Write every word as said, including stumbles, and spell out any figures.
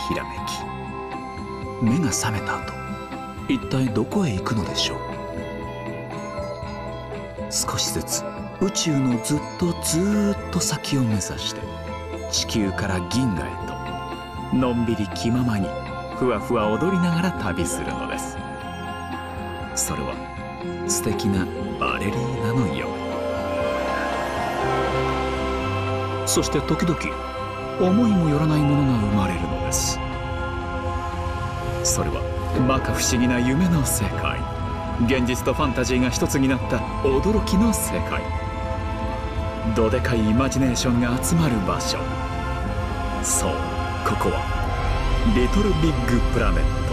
ひらめき、目が覚めた後、一体どこへ行くのでしょう。少しずつ宇宙のずっとずーっと先を目指して、地球から銀河へとのんびり気ままにふわふわ踊りながら旅するのです。それは素敵なバレリーナのよう。そして時々思いもよらないものが生まれるのです。それは摩訶不思議な夢の世界、現実とファンタジーが一つになった驚きの世界、どでかいイマジネーションが集まる場所。そう、ここはリトルビッグプラネット。